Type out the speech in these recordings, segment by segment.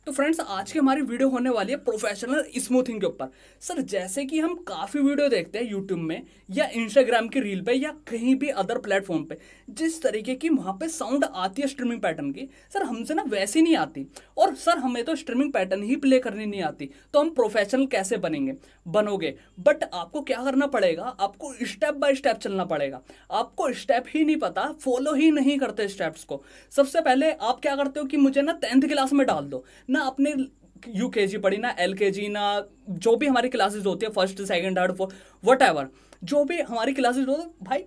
तो फ्रेंड्स आज की हमारी वीडियो होने वाली है प्रोफेशनल स्मूथिंग के ऊपर। सर जैसे कि हम काफ़ी वीडियो देखते हैं यूट्यूब में या इंस्टाग्राम की रील पे या कहीं भी अदर प्लेटफॉर्म पे, जिस तरीके की वहाँ पे साउंड आती है स्ट्रीमिंग पैटर्न की, सर हमसे ना वैसी नहीं आती। और सर हमें तो स्ट्रीमिंग पैटर्न ही प्ले करनी नहीं आती, तो हम प्रोफेशनल कैसे बनोगे। बट आपको क्या करना पड़ेगा, आपको स्टेप बाय स्टेप चलना पड़ेगा। आपको स्टेप ही नहीं पता, फॉलो ही नहीं करते स्टेप्स को। सबसे पहले आप क्या करते हो कि मुझे ना 10th क्लास में डाल दो ना, अपने यूकेजी पढ़ी ना एलकेजी ना, जो भी हमारी क्लासेस होती है first second third fourth whatever, जो भी हमारी क्लासेस हो, भाई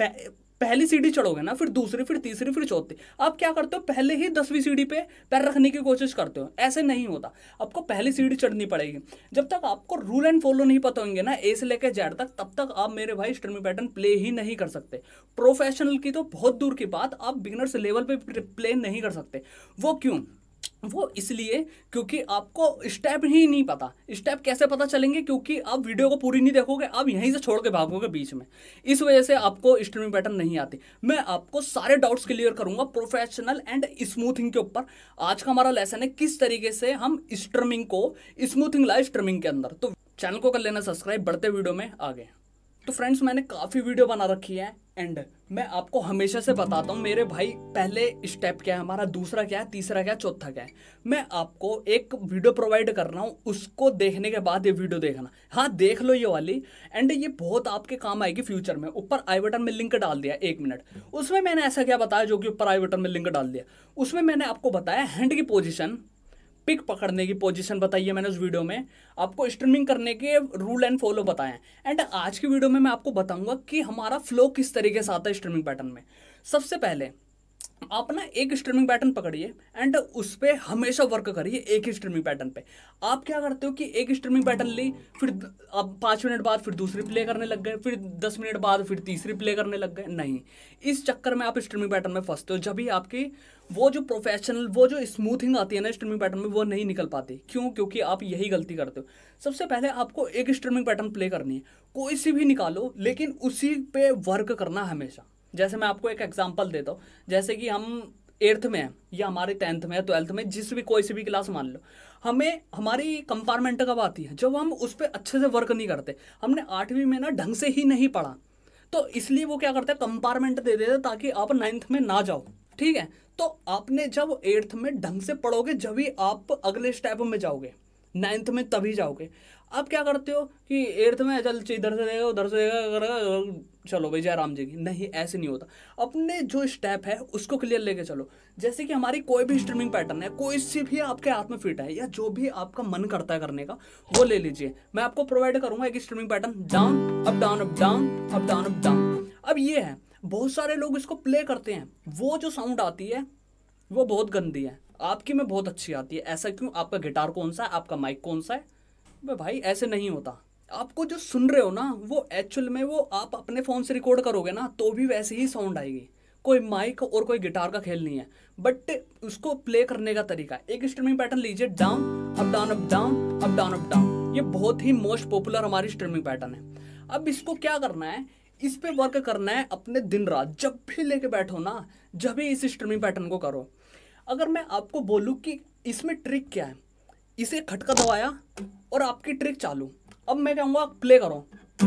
पहली सीढ़ी चढ़ोगे ना, फिर दूसरी, फिर तीसरी, फिर चौथी। आप क्या करते हो, पहले ही 10वीं सीढ़ी पे पैर रखने की कोशिश करते हो। ऐसे नहीं होता, आपको पहली सीढ़ी चढ़नी पड़ेगी। जब तक आपको रूल एंड फॉलो नहीं पता होंगे ना ए से लेकर जेड तक, तब तक आप मेरे भाई स्ट्रीमिंग पैटर्न प्ले ही नहीं कर सकते। प्रोफेशनल की तो बहुत दूर की बात, आप बिगिनर्स लेवल पे प्ले नहीं कर सकते। वो क्यों? वो इसलिए क्योंकि आपको स्टेप ही नहीं पता। स्टेप कैसे पता चलेंगे? क्योंकि आप वीडियो को पूरी नहीं देखोगे, आप यहीं से छोड़ के भागोगे बीच में। इस वजह से आपको स्ट्रीमिंग पैटर्न नहीं आती। मैं आपको सारे डाउट्स क्लियर करूंगा प्रोफेशनल एंड स्मूथिंग के ऊपर। आज का हमारा लेसन है किस तरीके से हम स्ट्रीमिंग को स्मूथिंग लाए स्ट्रीमिंग के अंदर। तो चैनल को कर लेना सब्सक्राइब, बढ़ते वीडियो में आगे। तो फ्रेंड्स मैंने काफ़ी वीडियो बना रखी है एंड मैं आपको हमेशा से बताता हूँ मेरे भाई, पहले स्टेप क्या है हमारा, दूसरा क्या है, तीसरा क्या है, चौथा क्या है। मैं आपको एक वीडियो प्रोवाइड कर रहा हूँ, उसको देखने के बाद ये वीडियो देखना। हाँ देख लो ये वाली, एंड ये बहुत आपके काम आएगी फ्यूचर में। ऊपर आई बटन में लिंक डाल दिया, 1 मिनट। उसमें मैंने ऐसा क्या बताया जो कि ऊपर आई बटन में लिंक डाल दिया, उसमें मैंने आपको बताया हैंड की पोजिशन, पिक पकड़ने की पोजीशन बताई है मैंने उस वीडियो में। आपको स्ट्रीमिंग करने के रूल एंड फॉलो बताए हैं। एंड आज की वीडियो में मैं आपको बताऊंगा कि हमारा फ्लो किस तरीके से आता है स्ट्रीमिंग पैटर्न में। सबसे पहले आप ना एक स्ट्रीमिंग पैटर्न पकड़िए एंड उस पर हमेशा वर्क करिए, एक ही स्ट्रीमिंग पैटर्न पे। आप क्या करते हो कि एक स्ट्रीमिंग पैटर्न ली, फिर आप 5 मिनट बाद फिर दूसरी प्ले करने लग गए, फिर 10 मिनट बाद फिर तीसरी प्ले करने लग गए। नहीं, इस चक्कर में आप स्ट्रीमिंग पैटर्न में फंसते हो। जब भी आपकी वो जो प्रोफेशनल, वो जो स्मूथिंग आती है ना स्ट्रीमिंग पैटर्न में, वो नहीं निकल पाती। क्यों? क्योंकि आप यही गलती करते हो। सबसे पहले आपको एक स्ट्रीमिंग पैटर्न प्ले करनी है, कोई सी भी निकालो, लेकिन उसी पे वर्क करना हमेशा। जैसे मैं आपको एक एग्जांपल देता हूँ, जैसे कि हम 8th में है या हमारे 10th में या 12th में, जिस भी कोई सी भी क्लास मान लो, हमें हमारी कंपार्टमेंट कब आती है? जब हम उस पर अच्छे से वर्क नहीं करते। हमने 8वीं में ना ढंग से ही नहीं पढ़ा, तो इसलिए वो क्या करते हैं, कंपार्टमेंट दे देते ताकि आप 9th में ना जाओ। ठीक है, तो आपने जब 8th में ढंग से पढ़ोगे जब भी आप अगले स्टेप में जाओगे, 9th में तभी जाओगे। आप क्या करते हो कि 8th में चल इधर से देगा उधर से देगा, चलो भाई जय राम जी की। नहीं, ऐसे नहीं होता। अपने जो स्टेप है उसको क्लियर लेके चलो। जैसे कि हमारी कोई भी स्ट्रीमिंग पैटर्न है, कोई सी भी आपके हाथ में फिट है या जो भी आपका मन करता है करने का, वो ले लीजिए। मैं आपको प्रोवाइड करूंगा एक streaming pattern, down up down up down up down up down. अब ये है, बहुत सारे लोग इसको प्ले करते हैं, वो जो साउंड आती है वो बहुत गंदी है। आपकी में बहुत अच्छी आती है। ऐसा क्यों? आपका गिटार कौन सा है, आपका माइक कौन सा है? भाई ऐसे नहीं होता। आपको जो सुन रहे हो ना, वो एक्चुअल में वो आप अपने फ़ोन से रिकॉर्ड करोगे ना तो भी वैसे ही साउंड आएगी। कोई माइक और कोई गिटार का खेल नहीं है, बट उसको प्ले करने का तरीका। एक स्ट्रीमिंग पैटर्न लीजिए, down up down up down up down up down. ये बहुत ही मोस्ट पॉपुलर हमारी स्ट्रीमिंग पैटर्न है। अब इसको क्या करना है, इस पे वर्क करना है अपने दिन रात। जब भी लेके बैठो ना, जब भी इस स्ट्रीमिंग पैटर्न को करो। अगर मैं आपको बोलूँ कि इसमें ट्रिक क्या है, इसे खटका दबाया और आपकी ट्रिक चालू। अब मैं कहूँगा प्ले करो,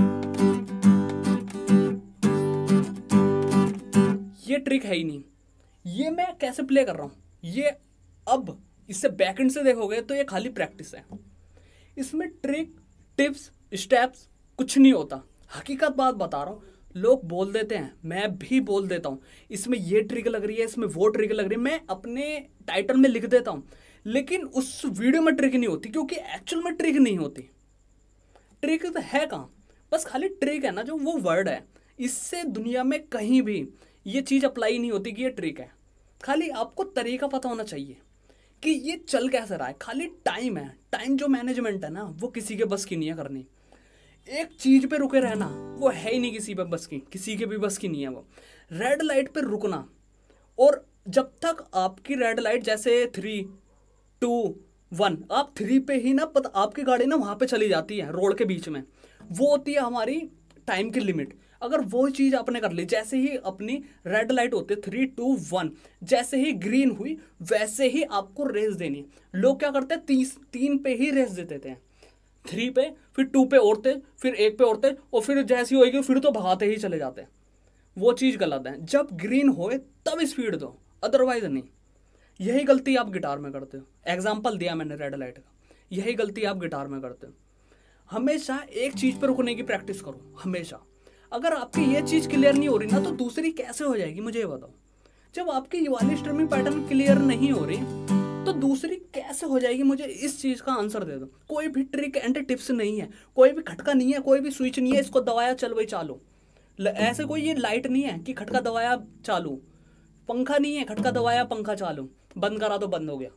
ये ट्रिक है ही नहीं। ये मैं कैसे प्ले कर रहा हूँ, ये अब इससे बैकएंड से देखोगे तो ये खाली प्रैक्टिस है। इसमें ट्रिक, टिप्स, स्टेप्स कुछ नहीं होता। हकीकत बात बता रहा हूँ। लोग बोल देते हैं, मैं भी बोल देता हूँ, इसमें ये ट्रिक लग रही है, इसमें वो ट्रिक लग रही है। मैं अपने टाइटल में लिख देता हूँ, लेकिन उस वीडियो में ट्रिक नहीं होती, क्योंकि एक्चुअल में ट्रिक नहीं होती। ट्रिक तो है कहाँ? बस खाली ट्रिक है ना, जो वो वर्ड है, इससे दुनिया में कहीं भी ये चीज़ अप्लाई नहीं होती कि ये ट्रिक है। खाली आपको तरीका पता होना चाहिए कि ये चल कैसे रहा है। खाली टाइम है, टाइम जो मैनेजमेंट है ना, वो किसी के बस की नहीं है करनी। एक चीज पे रुके रहना वो है ही नहीं किसी पे बस की, किसी के भी बस की नहीं है वो। रेड लाइट पे रुकना, और जब तक आपकी रेड लाइट जैसे 3, 2, 1, आप 3 पे ही ना आपकी गाड़ी ना वहां पे चली जाती है रोड के बीच में, वो होती है हमारी टाइम की लिमिट। अगर वो चीज़ आपने कर ली, जैसे ही अपनी रेड लाइट होती है 3 2 1, जैसे ही ग्रीन हुई वैसे ही आपको रेस देनी है। लोग क्या करते हैं, 3 पे ही रेस दे देते हैं, 3 पे, फिर 2 पे और तेज, फिर 1 पे और तेज, और फिर जैसी होगी फिर तो भगाते ही चले जाते हैं। वो चीज़ गलत है। जब ग्रीन होए तब स्पीड दो, अदरवाइज नहीं। यही गलती आप गिटार में करते हो। एग्जाम्पल दिया मैंने रेड लाइट का, यही गलती आप गिटार में करते हो। हमेशा एक चीज़ पर रुकने की प्रैक्टिस करो, हमेशा। अगर आपकी ये चीज़ क्लियर नहीं हो रही ना, तो दूसरी कैसे हो जाएगी मुझे ये बताओ। जब आपकी ये वाली स्ट्रमिंग पैटर्न क्लियर नहीं हो रही तो दूसरी कैसे हो जाएगी, मुझे इस चीज़ का आंसर दे दो। कोई भी ट्रिक एंड टिप्स नहीं है, कोई भी खटका नहीं है, कोई भी स्विच नहीं है, इसको दबाया चल वही चालू। ऐसे कोई ये लाइट नहीं है कि खटका दबाया चालू, पंखा नहीं है खटका दबाया पंखा चालू, बंद करा तो बंद हो गया।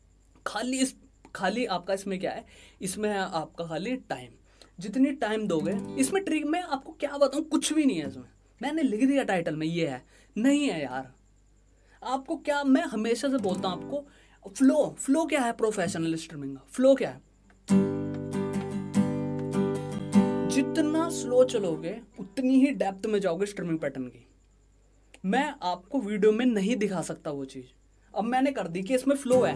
खाली आपका इसमें क्या है, इसमें है आपका खाली टाइम। जितनी टाइम दोगे, इसमें ट्रिक में आपको क्या बताऊं, कुछ भी नहीं है इसमें। मैंने लिख दिया टाइटल में ये है, नहीं है यार। आपको क्या, मैं हमेशा से बोलता हूं आपको, फ्लो क्या है प्रोफेशनल स्ट्रीमिंग का, फ्लो क्या है। जितना स्लो चलोगे उतनी ही डेप्थ में जाओगे स्ट्रीमिंग पैटर्न की। मैं आपको वीडियो में नहीं दिखा सकता वो चीज, अब मैंने कर दी कि इसमें फ्लो है।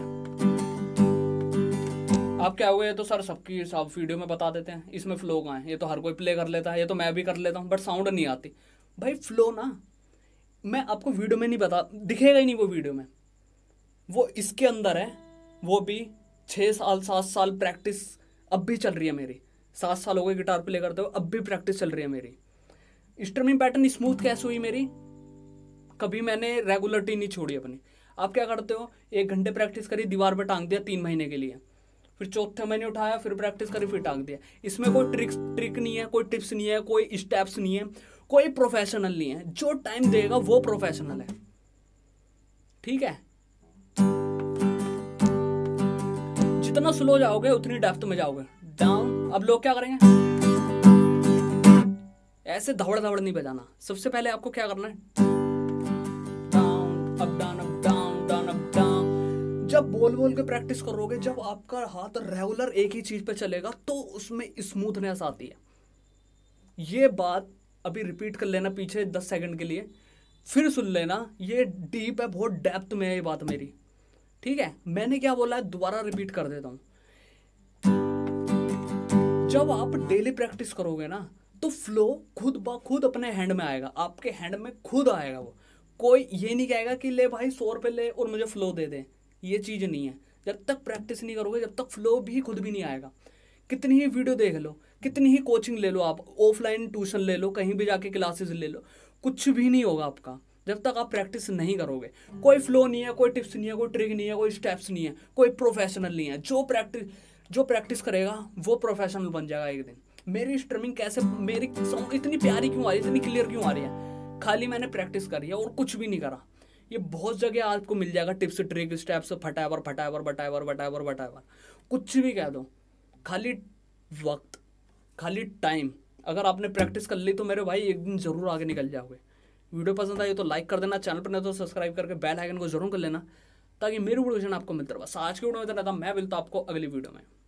आप क्या हुए, तो सर सबकी सब वीडियो में बता देते हैं इसमें फ्लो कहाँ है, ये तो हर कोई प्ले कर लेता है, ये तो मैं भी कर लेता हूँ, बट साउंड नहीं आती। भाई फ्लो ना, मैं आपको वीडियो में नहीं बता, दिखेगा ही नहीं वो वीडियो में, वो इसके अंदर है। वो भी 6 साल 7 साल प्रैक्टिस अब भी चल रही है मेरी, 7 साल हो गए गिटार प्ले करते हुए, अब भी प्रैक्टिस चल रही है मेरी। स्ट्रीमिंग पैटर्न स्मूथ कैसे हुई मेरी, कभी मैंने रेगुलरिटी नहीं छोड़ी अपनी। आप क्या करते हो, 1 घंटे प्रैक्टिस करी, दीवार पर टांग दिया 3 महीने के लिए, फिर चौथे महीने उठाया, फिर प्रैक्टिस करी, फिर टांग दिया। इसमें कोई ट्रिक नहीं है, कोई टिप्स नहीं है, कोई स्टेप्स नहीं है, कोई प्रोफेशनल नहीं है। जो टाइम देगा वो प्रोफेशनल है, ठीक है। जितना स्लो जाओगे उतनी डेप्थ में जाओगे, डाउन। अब लोग क्या करेंगे, ऐसे धवड़ धवड़ नहीं बजाना। सबसे पहले आपको क्या करना है, down up down up down down up down. जब बोल के प्रैक्टिस करोगे, जब आपका हाथ रेगुलर एक ही चीज पे चलेगा, तो उसमें स्मूथनेस आती है। ये बात अभी रिपीट कर लेना पीछे 10 सेकंड के लिए, फिर सुन लेना, ये डीप है, बहुत डेप्थ में है ये बात मेरी, ठीक है। मैंने क्या बोला है दोबारा रिपीट कर देता हूं। जब आप डेली प्रैक्टिस करोगे ना, तो फ्लो खुद ब खुद अपने हैंड में आएगा, आपके हैंड में खुद आएगा वो। कोई ये नहीं कहेगा कि ले भाई 100 रुपये ले और मुझे फ्लो दे दे, ये चीज़ नहीं है। जब तक प्रैक्टिस नहीं करोगे, जब तक फ्लो भी खुद भी नहीं आएगा। कितनी ही वीडियो देख लो, कितनी ही कोचिंग ले लो, आप ऑफलाइन ट्यूशन ले लो, कहीं भी जाके क्लासेस ले लो, कुछ भी नहीं होगा आपका जब तक आप प्रैक्टिस नहीं करोगे। कोई फ्लो नहीं है, कोई टिप्स नहीं है, कोई ट्रिक नहीं है, कोई स्टेप्स नहीं है, कोई प्रोफेशनल नहीं है। जो प्रैक्टिस करेगा वो प्रोफेशनल बन जाएगा एक दिन। मेरी स्ट्रीमिंग कैसे, मेरी साउंड इतनी प्यारी क्यों आ रही है, इतनी क्लियर क्यों आ रही है, खाली मैंने प्रैक्टिस करी है और कुछ भी नहीं करा। ये बहुत जगह आपको मिल जाएगा, टिप्स ट्रिक स्टेप्स फटावर फटावर बटावर बटावर बटावर, कुछ भी कह दो, खाली वक्त, खाली टाइम। अगर आपने प्रैक्टिस कर ली तो मेरे भाई एक दिन जरूर आगे निकल जाओगे। वीडियो पसंद आई तो लाइक कर देना, चैनल पर नहीं तो सब्सक्राइब करके बेल आइकन को जरूर कर लेना, ताकि मेरी वीडियो आपको मिलता रहे। बस आज की वीडियो में इतना था, मैं मिलता हूं आपको अगली वीडियो में।